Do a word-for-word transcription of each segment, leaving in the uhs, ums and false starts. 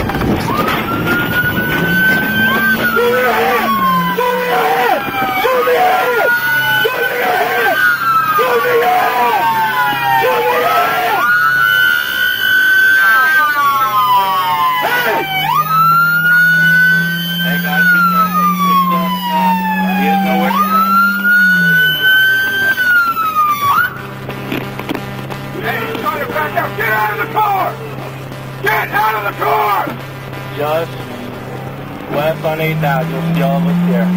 Just west on eight thousand, you'll see all of us here.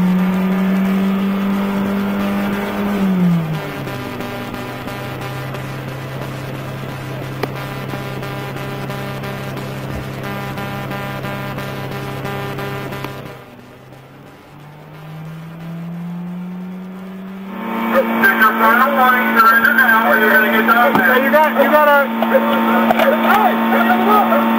Sticker final warning, surrender now or you're going to get done there. You got, you got a... Hey,